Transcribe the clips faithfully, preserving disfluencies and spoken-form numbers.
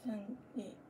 さん、に、いち。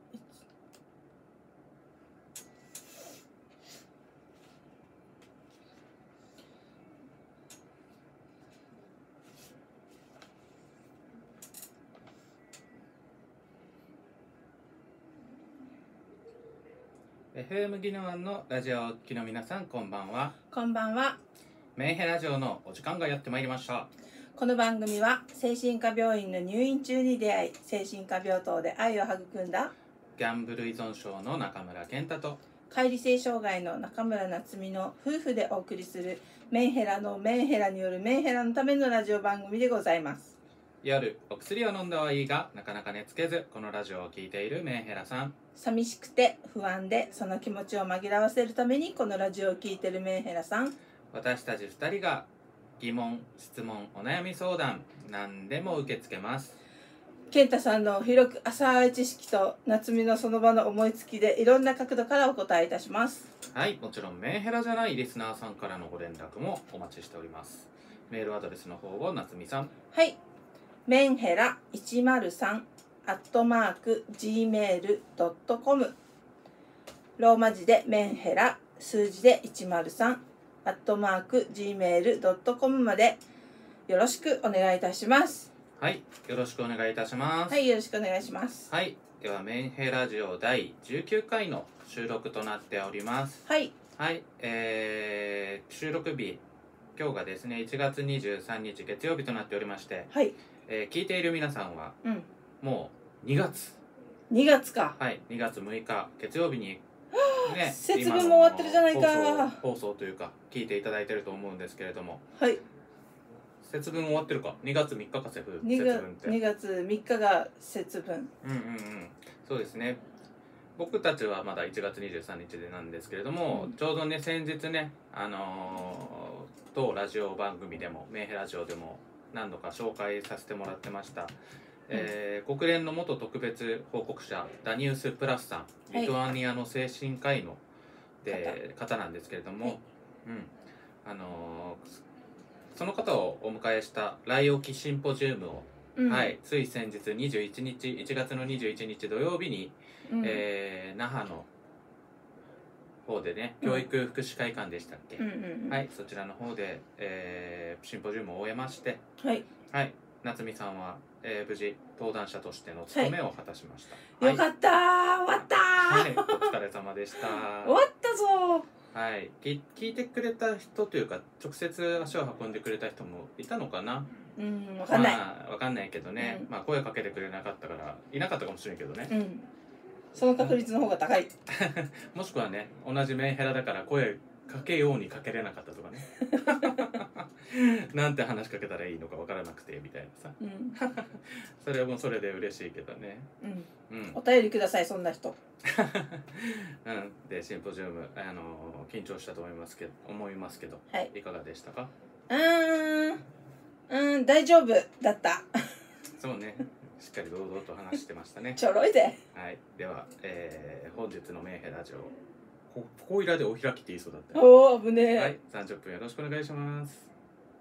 エフエム 宜野湾のラジオをお聞きの皆さん、こんばんは。 こんばんは。 メンヘラジオのお時間がやってまいりました。 この番組は精神科病院の入院中に出会い、精神科病棟で愛を育んだギャンブル依存症の中村健太と解離性障害の中村夏美の夫婦でお送りするメンヘラのメンヘラによるメンヘラのためのラジオ番組でございます。 夜お薬を飲んだはいいがなかなか寝つけず、このラジオを聞いているメンヘラさん、 寂しくて不安でその気持ちを紛らわせるためにこのラジオを聞いているメンヘラさん、 私たちふたりが疑問、質問、お悩み相談何でも受け付けます。 健太さんの広く浅い知識と夏美のその場の思いつきでいろんな角度からお答えいたします。 はい、もちろんメンヘラじゃないリスナーさんからのご連絡もお待ちしております。メールアドレスの方を夏美さん。 はい、メンヘラいちまるさんアットマーク ジーメールドットコム、 ローマ字でメンヘラ数字でいちまるさんアットマーク ジーメールドットコム までよろしくお願いいたします。 はい、よろしくお願いいたします。 はい、よろしくお願いします。 はい、ではメンヘラジオだいじゅうきゅうかいの収録となっております。 はい、 はい、えー、収録日今日がですねいちがつにじゅうさんにち月曜日となっておりまして、 はい、 えー聞いている皆さんはうんもうにがつ、 にがつか。 はい、にがつむいか月曜日にね、 節分も終わってるじゃないか。 今の放送、放送というか聞いていただいてると思うんですけれども、 はい、 節分終わってるか。にがつみっかか節分 2 節月分ってにがつみっかが節分。 うんうんうん、そうですね。僕たちはまだいちがつにじゅうさんにちでなんですけれども、 うんちょうどね先日ねあのー、当ラジオ番組でもメンヘラジオでも何度か紹介させてもらってました、えー国連の元特別報告者ダニウス・プラスさん、リトアニアの精神科医ので方なんですけれども、 はいうんあのーその方をお迎えした来沖シンポジウムを、 うん、 はい、つい先日にじゅういちにちいちがつのにじゅういちにち土曜日に、 うんえー那覇の方でね、 うん教育福祉会館でしたっけ、 うんうんうん、 はいそちらの方で、えーシンポジウムを終えまして、 はいはい夏美さんは、えー無事登壇者としての務めを果たしました、 よかったー、終わったー、 はい、はい、お疲れ様でした終わったぞはい、聞聞いてくれた人というか直接足を運んでくれた人もいたのかな。 ー。うん、わかんない、 まあ、わかんないけどね、 うんまあ声かけてくれなかったからいなかったかもしれんけどね、 うんその確率の方が高い。 もしくはね同じメンヘラだから声かけようにかけれなかったとかねなんて話しかけたらいいのかわからなくてみたいなさ、 うんそれもそれで嬉しいけどね。 うんうん、 お便りください、そんな人。 うん、でシンポジウム、あのー緊張したと思いますけど思いますけど、 はい、 いかがでしたか。 うーんうーん大丈夫だったそうね、しっかり堂々と話してましたね。 ちょろいで。 はい、では、えー本日のメンヘラジオこここいらでお開きって言いそうだったよ。 おお、危ねえ。 はい、さんじゅっぷんよろしくお願いします。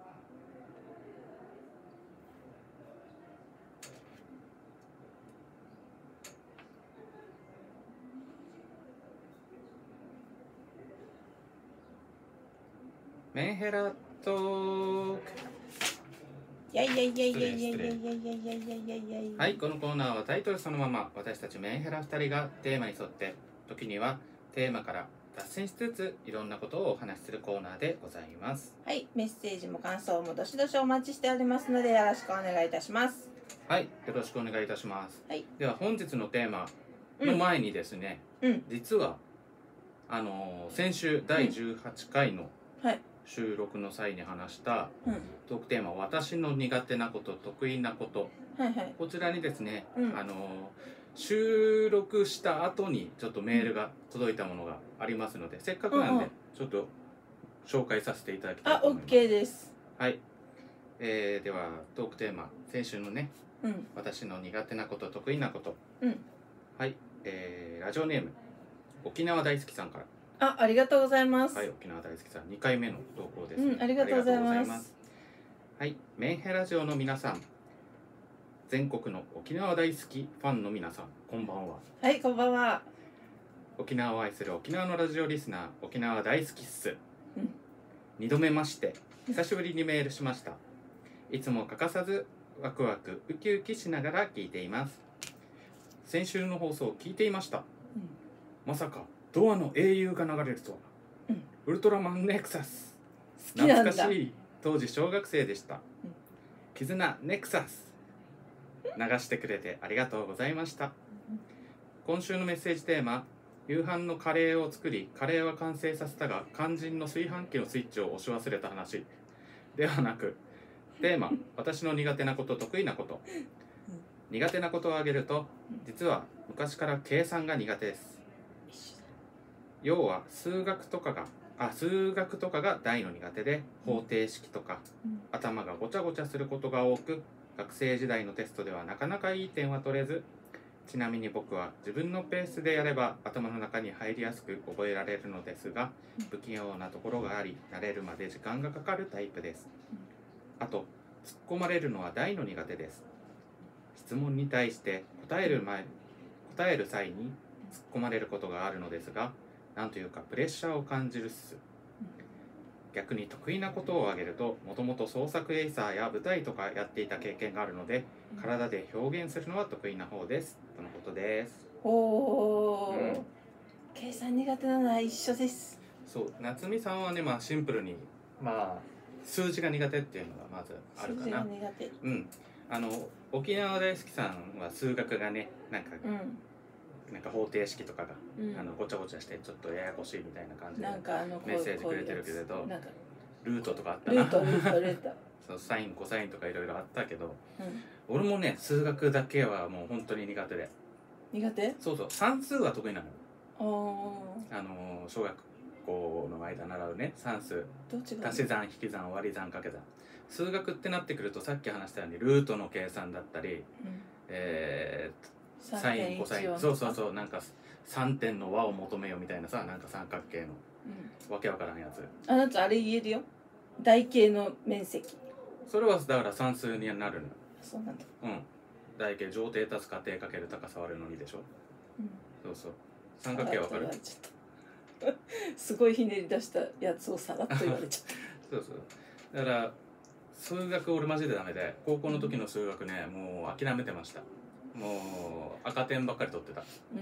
メンヘラトーク。 いやいやいやいやいやいやいやいやいやいやいやいやいや。 はい、このコーナーはタイトルそのまま私たちメンヘラふたりがテーマに沿って時にはテーマから脱線しつついろんなことをお話しするコーナーでございます。 はい、メッセージも感想もどしどしお待ちしておりますのでよろしくお願いいたします。 はい、よろしくお願いいたします。 はい、 では本日のテーマの前にですね、 うん、 実はあのー先週だいじゅうはちかいのはい収録の際に話したうんトークテーマ「私の苦手なこと得意なことはいはい」 こちらにですね、 うんあのー収録した後にちょっとメールが届いたものがありますので、せっかくなんでうんうんちょっと紹介させていただきたいあ、 と思います。 オッケーです。 はい、えーではトークテーマ先週のねうん私の苦手なこと得意なこと、 うんはい、えーラジオネーム沖縄大好きさんから。 あ、ありがとうございます。 はい、沖縄大好きさんにかいめの投稿です、 うんありがとうございます。 はい、メンヘラジオの皆さん、 全国の沖縄大好きファンの皆さん、こんばんは。 はい、こんばんは。 沖縄を愛する沖縄のラジオリスナー、沖縄大好きっす。 うん、 二度目まして久しぶりにメールしました。いつも欠かさずワクワクウキウキしながら聞いています。先週の放送を聞いていました。 うん、 まさかドアの英雄が流れるとは、 うん、 ウルトラマンネクサス。 好きなんだ。 懐かしい。当時小学生でした。 うん、 絆ネクサス流してくれてありがとうございました。今週のメッセージテーマ、夕飯のカレーを作りカレーは完成させたが肝心の炊飯器のスイッチを押し忘れた話ではなく、テーマ私の苦手なこと得意なこと。苦手なことを挙げると、実は昔から計算が苦手です。要は数学とかがあ数学とかが大の苦手で、方程式とか、うん、頭がごちゃごちゃすることが多く、学生時代のテストではなかなかいい点は取れず、ちなみに僕は自分のペースでやれば頭の中に入りやすく覚えられるのですが、不器用なところがあり慣れるまで時間がかかるタイプです。あと突っ込まれるのは大の苦手です。質問に対して答える前答える際に突っ込まれることがあるのですが、なんというかプレッシャーを感じるっす。逆に得意なことを挙げると、もともと創作エイサーや舞台とかやっていた経験があるので、体で表現するのは得意な方ですとのことです。 おー、 うん、 計算苦手なのは一緒です。 そう、夏美さんはね、まあシンプルにまあ数字が苦手っていうのがまずあるかな。 数字が苦手。 うん。あの沖縄大好きさんは数学がね、なんか、うん、なんか方程式とかが、うん、あのごちゃごちゃしてちょっとややこしいみたいな感じでメッセージくれてるけれど、なんかルートとかあったな。 ルートルートルートそうサインコサインとかいろいろあったけど、うん、俺もね数学だけはもう本当に苦手で。苦手？そうそう、算数は得意なの。あの小学校の間習うね算数、足し算引き算割り算掛け算。数学ってなってくるとさっき話したようにルートの計算だったり、うん、えー、サインコサイン、そうそうそう、なんかさんてんの和を求めよみたいなさ、なんか三角形の、うん、わけわからんやつ。あなたあれ言えるよ、台形の面積。それはだから算数になるの。そうなんだ。うん。台形上底足す過程かける高さ割るのにでしょ。うん。そうそう。三角形わかる？すごいひねり出したやつをさらっと言われちゃった。そうそう。だから数学俺マジでダメで、高校の時の数学ね、もう諦めてました。もう赤点ばっかり取ってた。うん。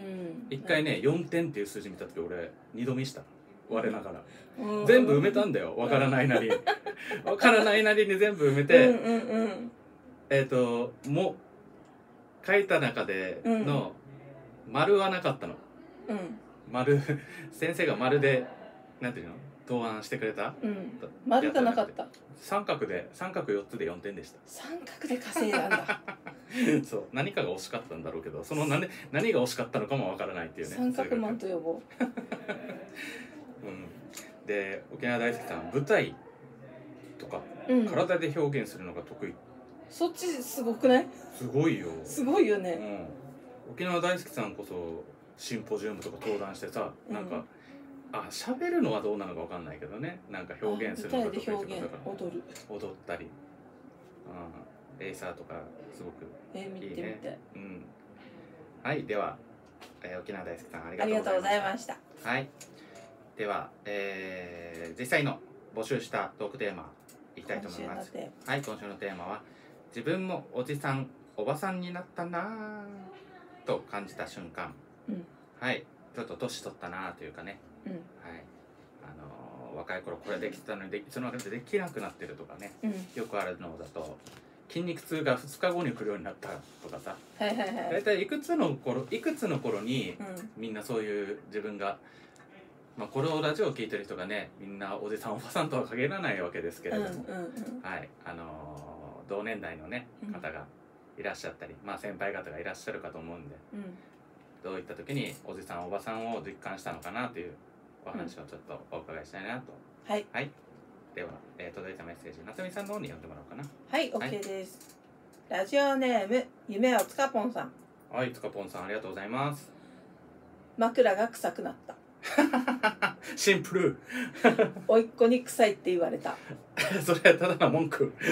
一回ね、よんてんっていう数字見た時俺二度見した。我ながら、うん、全部埋めたんだよ、わからないなりにわからないなりに全部埋めて、うんうんうん、えっ、ー、ともう書いた中での丸はなかったの、うん、丸先生が丸でなんていうの答案してくれた、うん、丸がなかった。三角で三角よっつでよんてんでした。三角で稼いだんだそう、何かが惜しかったんだろうけど、その 何, 何が惜しかったのかもわからないっていうね。三角マンと呼ぼううん、で沖縄大好きさん舞台とか、うん、体で表現するのが得意。そっちすごくない？すごいよ。すごいよね、うん、沖縄大好きさんこそシンポジウムとか登壇してさ、うん、なんかあ喋るのはどうなのか分かんないけどね、なんか表現するのが得意とかだから踊る踊ったり、うん、エイサーとかすごくいいね。えー、見てみたい、うん、はい。では、えー、沖縄大好きさんありがとうございました。はい。では、えー、実際の募集したトークテーマいきたいと思います。はい、今週のテーマは自分もおじさんおばさんになったなと感じた瞬間、うん、はい、ちょっと年取ったなというかね、うん、はい、あのー、若い頃これできてたのにでその中でできなくなってるとかね、うん、よくあるのだと筋肉痛がふつかごに来るようになったとかさ、はいはいはい、大体いくつの頃いくつの頃に、うん、みんなそういう自分がまあ、これをラジオを聞いてる人がね、みんなおじさんおばさんとは限らないわけですけれども、うんうんうん、はい、あのー、同年代のね方がいらっしゃったり、うん、まあ先輩方がいらっしゃるかと思うんで、うん、どういった時におじさんおばさんを実感したのかなというお話をちょっとお伺いしたいなと、うん、はい、はい、では、えー、届いたメッセージ夏美さんの方に読んでもらおうかな。はい、 OK です。ラジオネーム夢をつかぽんさん。はい、つかぽんさんありがとうございます。枕が臭くなったシンプルおいっ子に臭いって言われたそれはただの文句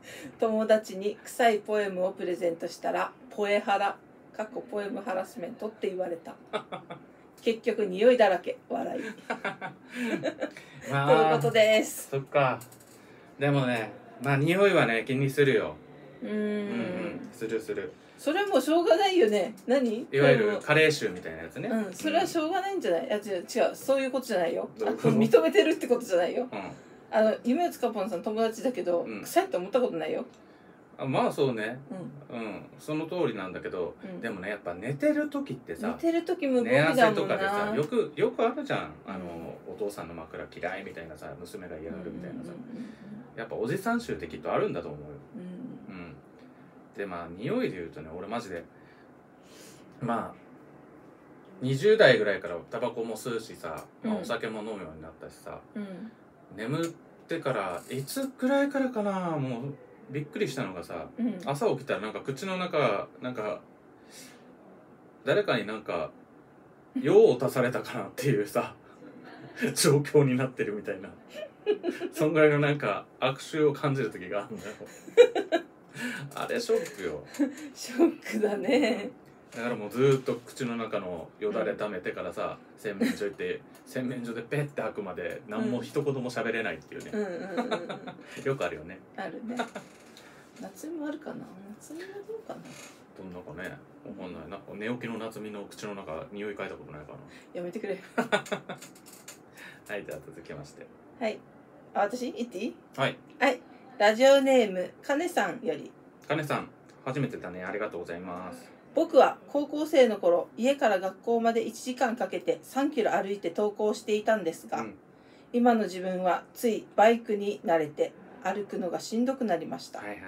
友達に臭いポエムをプレゼントしたらポエハラかっこポエムハラスメントって言われた。結局匂いだらけ笑い。 まあ、 ということです。 そっか。でもね、まあ匂いはね気にするよ。 うーん、 うんうん、するする。 それもしょうがないよね。何？ いわゆるカレー臭みたいなやつね。 うん、それはしょうがないんじゃない？いや違う違う、そういうことじゃないよ。 どういうこと？ 認めてるってことじゃないよ。 うん、 あの夢をつかぽんさん友達だけど、 うん、 臭いって思ったことないよ。 あ、まあそうね。 うん、 うん、その通りなんだけど、 うん、 でもねやっぱ寝てる時ってさ、 寝てる時無防寝汗備だもんな。 とかでさ、よくよくあるじゃん。あの、うん、お父さんの枕嫌いみたいなさ、娘が嫌がるみたいなさ、やっぱおじさん臭ってきっとあるんだと思うよ。うん、うん、でまあ匂いで言うとね、俺マジでまあにじゅう代ぐらいからタバコも吸うしさ、まあ、お酒も飲むようになったしさ、うん、眠ってからいつくらいからかな、もうびっくりしたのがさ、うん、朝起きたらなんか口の中なんか誰かになんか用を足されたかなっていうさ状況になってるみたいなそんぐらいのなんか悪臭を感じる時があるんだよあれショックよ。 ショックだね。 だからもうずーっと口の中のよだれ溜めてからさ、洗面所行って洗面所でペッて吐くまで何も一言も喋れないっていうね、うんうんうんうん、よくあるよね。 あるね。夏美もあるかな。夏美はどうかな。 どんなかね、わかんないな。寝起きの夏美の口の中匂い嗅いだことないかな。 やめてくれはい、じゃあ続きまして、 はい、あ、私言っていい？ はいはい、ラジオネームかねさんより。 かねさん、初めてだね、ありがとうございます。 僕は高校生の頃、家から学校までいちじかんかけてさんキロ歩いて登校していたんですが、うん、今の自分はついバイクに慣れて歩くのがしんどくなりました。 はいはいはいはい、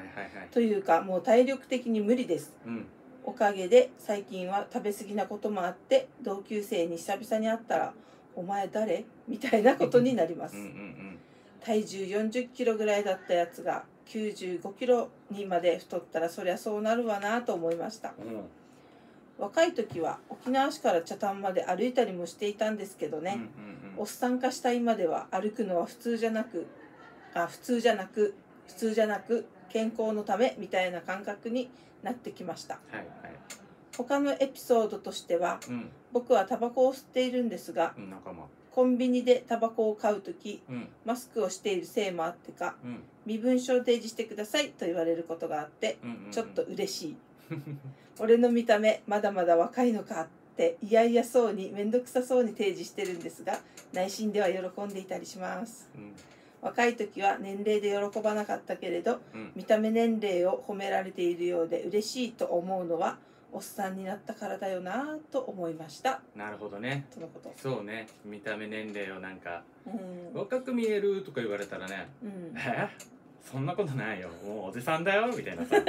というかもう体力的に無理です、うん、おかげで最近は食べ過ぎなこともあって、同級生に久々に会ったらお前誰？みたいなことになります。うんうん、うん、体重よんじゅっキロぐらいだったやつがきゅうじゅうごキロにまで太ったらそりゃそうなるわなと思いました、うん、若い時は沖縄市から北谷まで歩いたりもしていたんですけどね、うんうんうん、おっさん化した今では歩くのは普通じゃなくあ普通じゃなく普通じゃなく健康のためみたいな感覚になってきました、はいはい、他のエピソードとしては、うん、僕はタバコを吸っているんですが、うん、仲間コンビニでタバコを買うとき、うん、マスクをしているせいもあってか、うん、身分証提示してくださいと言われることがあって、うんうんうん、ちょっと嬉しい俺の見た目まだまだ若いのかっていやいやそうに面倒くさそうに提示してるんですが、内心では喜んでいたりします、うん、若い時は年齢で喜ばなかったけれど、うん、見た目年齢を褒められているようで嬉しいと思うのはおっさんになったからだよなと思いました。 なるほどね。 とのこと。 そうね、見た目年齢をなんか、うん、若く見えるとか言われたらね、うん、えそんなことないよ、もうおじさんだよみたいなさ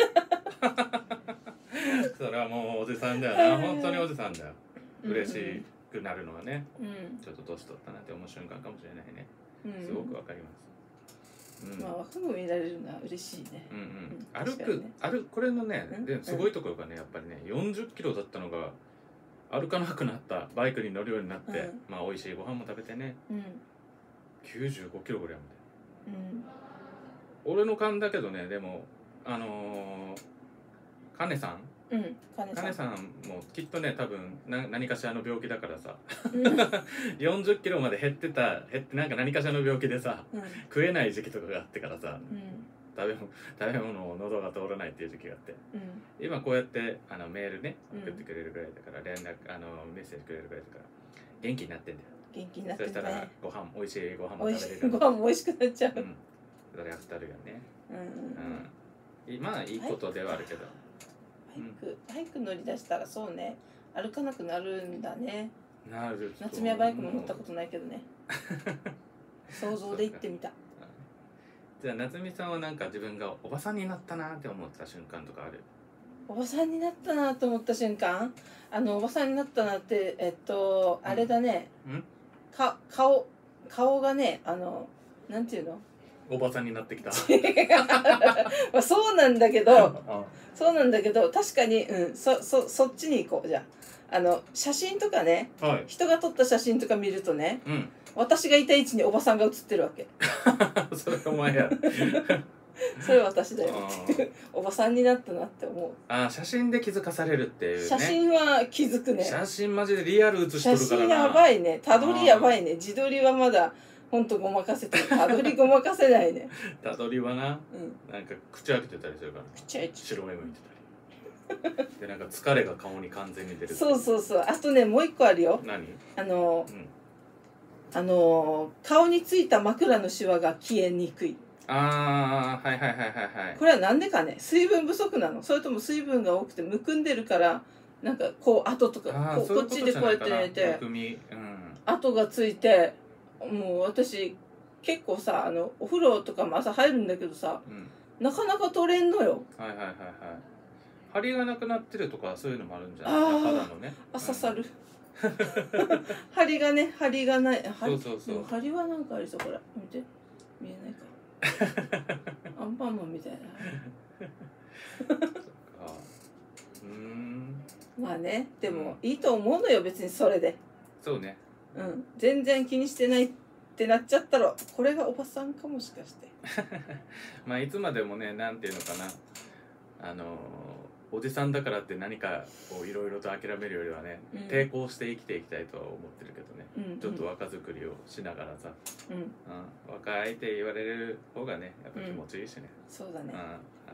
それはもうおじさんだよな、本当におじさんだよ。嬉しくなるのはね、うん、ちょっと年取ったなって思う瞬間かもしれないね、うん、すごくわかります。 うん、まあ若く見られるのは嬉しいね。 うんうん、歩く、ね、歩これのね、ですごいところがね、やっぱりね、よんじゅっキロだったのが歩かなくなった、バイクに乗るようになって、うん、まあ美味しいご飯も食べてね、うん、きゅうじゅうごキロぐらいまで、うん、俺の勘だけどね、でもあのー、カネさん、うん、カネさんもきっとね、多分な何かしらの病気だからさ、うん、よんじゅっキロまで減ってた減ってなんか何かしらの病気でさ、うん、食えない時期とかがあってからさ、うん、食べ物食べ物を喉が通らないっていう時期があって、うん、今こうやってあのメールね送ってくれるぐらいだから、連絡あのメッセージくれるぐらいだから元気になってんだよ。 元気になってるね。 そしたらご飯美味しいご飯も食べれる。 ご飯も美味しくなっちゃう。うん、 それは当たるよね。うん、うん、まあいいことではあるけど。 バイク、バイク乗り出したらそうね、歩かなくなるんだね。 なる。 夏美はバイクも乗ったことないけどね。想像で行ってみた。 じゃあ夏美さんはなんか自分がおばさんになったなって思った瞬間とかある？ おばさんになったなと思った瞬間、あのおばさんになったなってえっと、うん、あれだね。ん？か顔顔がね、あのなんていうの？ おばさんになってきた。 まあそうなんだけど、そうなんだけど確かに、うん、そそそっちに行こう。じゃあ、あの写真とかね、はい、人が撮った写真とか見るとね、うん、私がいた位置におばさんが写ってるわけ。 それお前や。 それ私だよっていうおばさんになったなって思う。 あー写真で気づかされるっていうね。 写真は気づくね。 写真マジでリアル写しと写るからな。 真やばいね。たどりやばいね。自撮りはまだほんとごまかせてる。たどりごまかせないね。 たどりはな、 うん、 なんか口開けてたりするから、 口開けて白目向いてたりでなんか疲れが顔に完全に出る。 そうそうそう。あとねもう一個あるよ。 何？ あの、 うん、 あの顔についた枕のシワが消えにくい。 ああはいはいはいはいはい。 これはなんでかね。水分不足なの？それとも水分が多くてむくんでるからなんかこう跡とかこうこっちでこうやって寝て跡がついて、もう私結構さあのお風呂とかも朝入るんだけどさ、うん、なかなか取れんのよ。 はいはいはいはい。張りがなくなってるとかそういうのもあるんじゃない？肌のね。 あ、刺さる。張りがね、張りがない。 そうそうそう。 張りはなんかありそう。これ見て、見えないか。アンパンマンみたいな。 うん。 まあね、でもいいと思うのよ別にそれで。 そうね。 うん、全然気にしてないってなっちゃったら、これがおばさんかもしかして。 まあいつまでもね、なんていうのかな、あのおじさんだからって何かをいろいろと諦めるよりはね、うん、抵抗して生きていきたいとは思ってるけどね、うんうん、ちょっと若作りをしながらさ、うんうん、若いって言われる方がねやっぱ気持ちいいしね、 うん、そうだね、うん、あの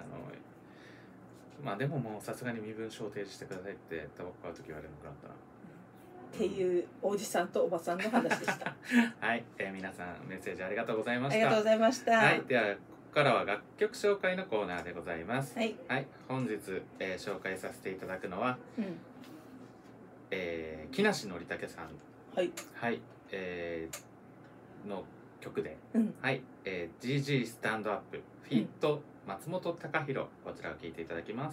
まあでももうさすがに身分証提示してくださいってタバコ買う時言われなくなったなっていうおじさんとおばさんの話でしたはい、えー、皆さんメッセージありがとうございました。 ありがとうございました。 はい、ではここからは楽曲紹介のコーナーでございます。 はい、 はい、本日、えー、紹介させていただくのは、うん、えー、木梨憲武さん、 はい、 はい、えー、の曲で、 うん、 はい、えー、ジージー スタンドアップフィット松本隆弘、こちらを聴いていただきます。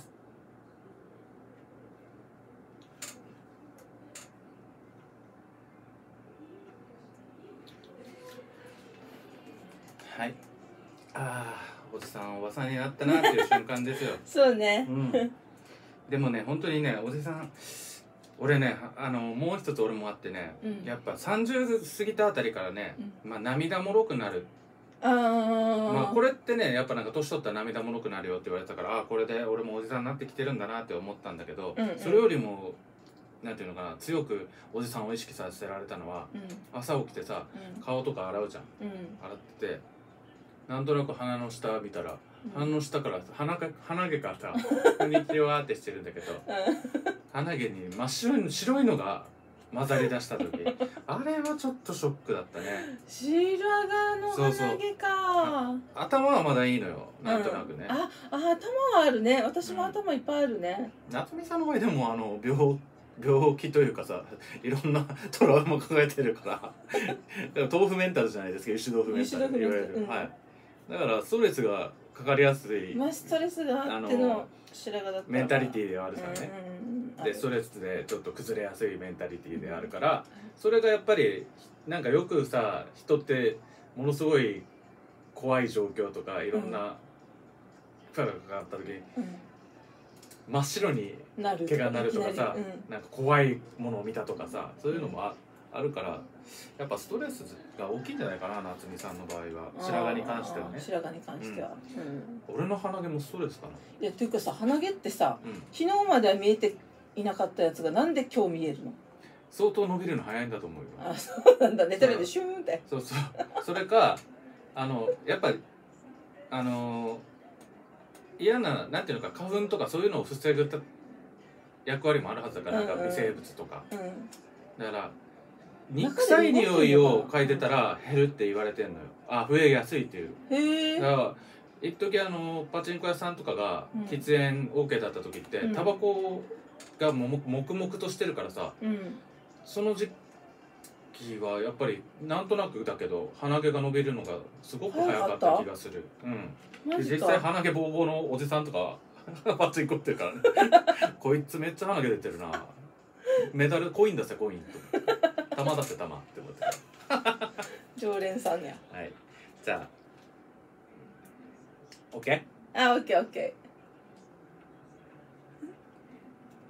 はい、ああおじさんおばさんになったなっていう瞬間ですよそうね、 うん、でもね本当にねおじさん俺ねあのもう一つ俺もあってね、うん、やっぱさんじゅう過ぎたあたりからね、うん、まあ涙もろくなる。あまあこれってねやっぱなんか年取ったら涙もろくなるよって言われたからあこれで俺もおじさんになってきてるんだなって思ったんだけど、うんうん、それよりもなんていうのかな強くおじさんを意識させられたのは、うん、朝起きてさ、うん、顔とか洗うじゃん、うん、洗っててなんとなく鼻の下見たら、うん、鼻の下から鼻か鼻毛がさこんにちはってしてるんだけど鼻毛に真っ白い白いのが混ざり出した時あれはちょっとショックだったね。 白髪の鼻毛か。 頭はまだいいのよなんとなくね、 うん、ああ頭はあるね。私も頭いっぱいあるね、 うん、夏美さんの場合でもあの病病気というかさいろんなトラウマ抱えてるから豆腐メンタルじゃないですけど石豆腐メンタルいわゆる、うん、はい、だからストレスがかかりやすい、 まあ、ストレスがあっての白髪だったメンタリティーではあるさね、うん、でストレスでちょっと崩れやすいメンタリティーであるから、うん、それがやっぱりなんかよくさ人ってものすごい怖い状況とかいろんな負荷がかかった時に、うん、真っ白に毛がなるとかさ、うん、なんか怖いものを見たとかさそういうのも あ,、うん、あるからやっぱストレスが大きいんじゃないかな夏美さんの場合は白髪に関してはね。 白髪に関しては、 うん、俺の鼻毛もストレスかな。 いやというかさ鼻毛ってさ、うん、昨日までは見えていなかったやつがなんで今日見えるの？ 相当伸びるの早いんだと思うよ。 あそうなんだ寝てるでシューンって。 そうそうそれかあのやっぱりあの嫌ななんていうのか花粉とかそういうのを防ぐ役割もあるはずだから、うんうん、なんか微生物とか、うん、だから臭い匂いを嗅いでたら減るって言われてんのよ。あ増えやすいっていう。へえ。だから一時あのパチンコ屋さんとかが喫煙 オーケー だった時って、うん、タバコがも黙々としてるからさ、うん、その時期はやっぱりなんとなくだけど鼻毛が伸びるのがすごく早かった気がする。うん。実際鼻毛ボーボーのおじさんとかパチンコってるからねこいつめっちゃ鼻毛出てるなメダルコイン出せコインと玉出せ玉って思って常連さんや。 はい、じゃあ OK？ あ OKOK。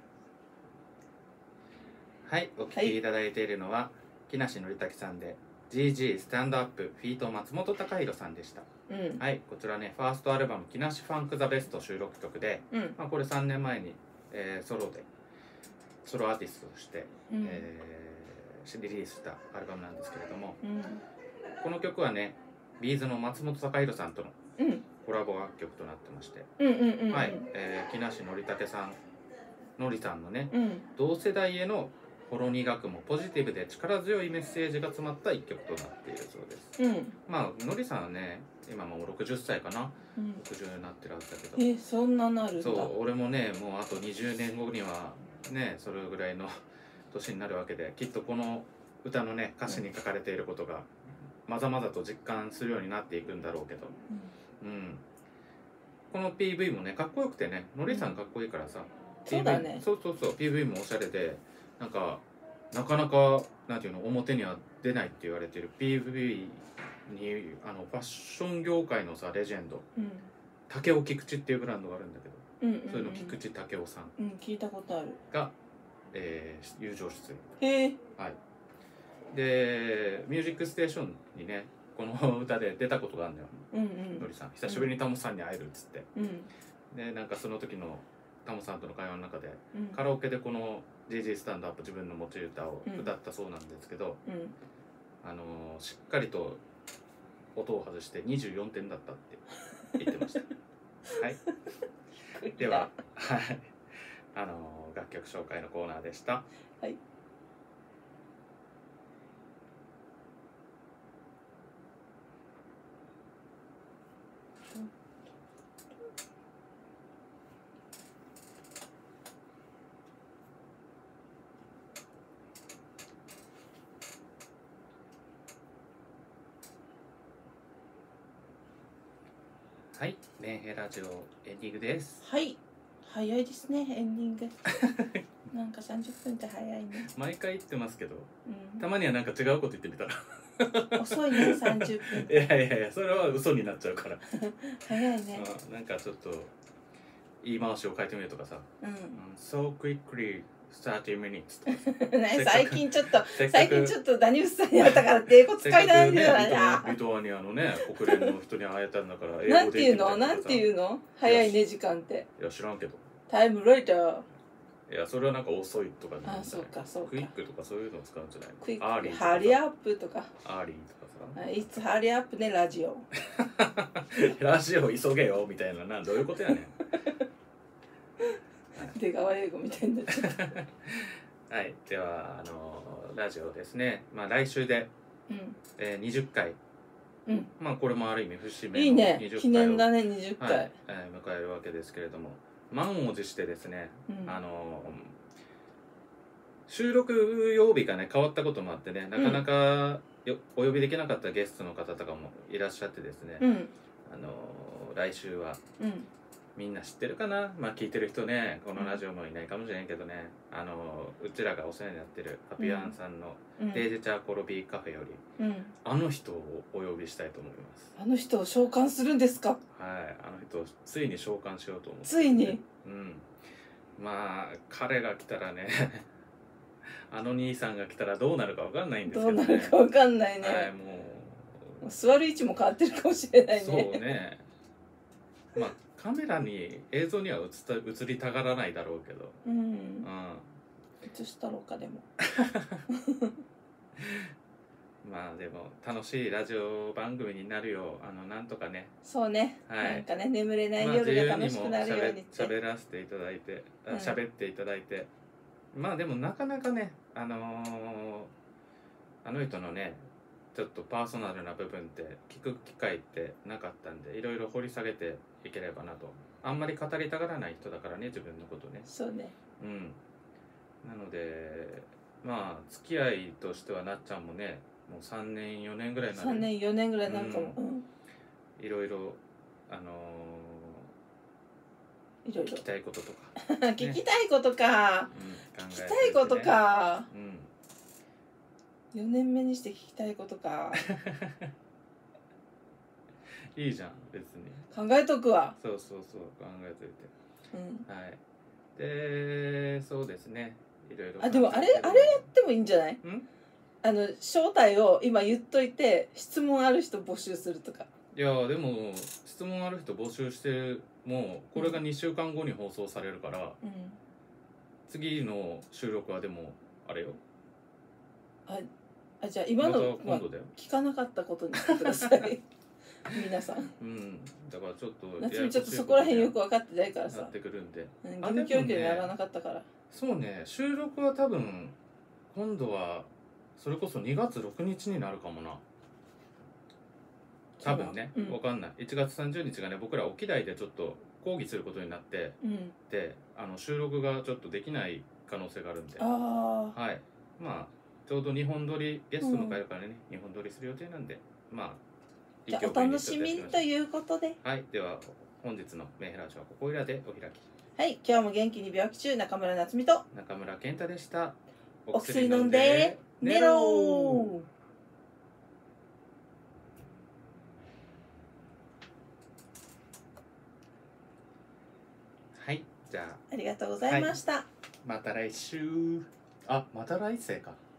はいお聴きいただいているのは、はい、木梨憲武さんでジージー スタンドアップフィート松本孝弘さんでした。 うんはい、こちらねファーストアルバム「木梨ファンク・ザ・ベスト」収録曲で、 うんまあ、これさんねんまえに、えーソロでソロアーティストとして、 うんえーリリースしたアルバムなんですけれども、 うんこの曲はねビーズの松本孝弘さんとのうんコラボ楽曲となってまして、 うんうんうんはい、えー木梨憲武さんのりさんのねうん同世代へのほろ苦くもポジティブで力強いメッセージが詰まった一曲となっているそうです。 うんまあのりさんはね今もうろくじゅっさいかな、 うんろくじゅうになってるはずだけど、 えそんななるんだ。 そう俺もねもうあとにじゅうねんごにはねそれぐらいの年になるわけで、きっとこの歌のね歌詞に書かれていることがまざまざと実感するようになっていくんだろうけど、うん、この ピーブイ もねかっこよくてね、のりさんかっこいいからさ、 そうだねピーブイ そうそうそう ピーブイ もおしゃれで、なんかなかなかなんていうの表には出ないって言われている ピーブイ にあのファッション業界のさレジェンドうん竹尾菊池っていうブランドがあるんだけど、 うんうんうんそういうの菊池武雄さんうん聞いたことある。 が、えー友情出演。 へえはいで「ミュージックステーション」にねこの歌で出たことがあるんだよ、 うんうんのりさん久しぶりにタモさんに会えるっつって、 うんでなんかその時のタモさんとの会話の中でうんカラオケでこの ジージー スタンドアップ自分の持ち歌を歌ったそうなんですけど、 うんあのーしっかりと音を外してにじゅうよんてんだったって言ってましたはいでははいあのー楽曲紹介のコーナーでした。 はいはい、メンヘラジオエンディングです。 はい早いですねエンディングなんかさんじゅっぷんって早いね。 毎回言ってますけど、 うんたまにはなんか違うこと言ってみたら遅いねさんじゅっぷんいやいやいやそれは嘘になっちゃうから早いね。 うんなんかちょっと言い回しを変えてみるとかさう 「うん So quickly thirty minutes」とかんね最近ちょっとせっかく最近ちょっとダニウスさんに会ったからって英語使いなせっかくねいんだよな。 リトアニアのね国連の人に会えたんだから英なん語で言ていうのってみたりとかさなんていうの早いね時間って。 いや知らんけど、 タイムライター。 いやそれはなんか遅いとかになるあそうんじゃないかそうかクイッ。クとかそういうのを使うんじゃないのクイックアーリーとかハリアップとか。 アーリーとかさいつハリアップねラジオ。 ラジオ急げよみたいななどういうことやねん出川英語みたいになっちゃった。 はいではあのラジオですねまあ来週で、 うんえー、にじゅっかい、 うんまあこれもある意味節目のいいねにじゅっかいを記念だねにじゅっかい。 はいえー迎えるわけですけれども満を持してですね、 うんあの収録曜日がね変わったこともあってねなかなかよ、お呼びできなかったゲストの方とかもいらっしゃってですね、 うんあの来週はうんみんな知ってるかなまあ聞いてる人ねこのラジオもいないかもしれんけどね、あのうちらがお世話になってるハピアンさんのうんデージチャーコロビーカフェよりうんあの人をお呼びしたいと思いますあの人を召喚するんですか。 はいあの人をついに召喚しようと思ってついに。 うんまあ彼が来たらねあの兄さんが来たらどうなるかわかんないんですどうけどねなるかわかんないね。 はいももう座る位置も変わってるかもしれなういね。 そうねまあカメラに映像には映った映りたがらないだろうけど、 うんうん、 映したろうかでも。 まあでも楽しいラジオ番組になるようあのなんとかねそうね、 はいなんかね眠れないまあ夜が楽しくなるようにって。 自由にも喋らせていただいてあうん喋っていただいて、まあでもなかなかねあのーあの人のねちょっとパーソナルな部分って聞く機会ってなかったんでいろいろ掘り下げていければなと。あんまり語りたがらない人だからね自分のことね。 そうね。 うんなのでまあ付き合いとしてはなっちゃんもねもうさんねんよねんぐらいになるさんねんよねんぐらいなんかも、 ううんいろいろあのいろいろー聞きたいこととか、 聞きたいことか、 うん、考え聞きてたいことか、 うんよねんめにして聞きたいことかいいじゃん別に考えとくわ。 そうそうそう考えといてうんはいでそうですねいろいろあでもあれあれやってもいいんじゃない？ んあの正体を今言っといて質問ある人募集するとか。 いやでも質問ある人募集してる、もうこれがにしゅうかんごに放送されるから、 うん、 次の収録はでもあれよ、 ああじゃあ今のまた今度だよ、 聞かなかったことにしてください皆さん。 うんだからちょっと夏美ちょっとそこら辺よく分かってないからなさってくるんで、 うん義務教育にならなかったから。 そうね、収録は多分今度はそれこそにがつろくにちになるかもな多分ね、 うんわかんない。いちがつさんじゅうにちがね、僕ら沖大でちょっと講義することになって、 うんであの収録がちょっとできない可能性があるんで、 ああはい、まあちょうどにほん撮りゲスト迎えるからね、にほん撮りする予定なんで、まあじゃあお楽しみにということで、 はい、では本日のメンヘラジオはここいらでお開き。 はい今日も元気に病気中中村夏美と中村健太でした。 お薬飲んで寝ろー。 はい、じゃあありがとうございました、 また来週。あ、また来世か。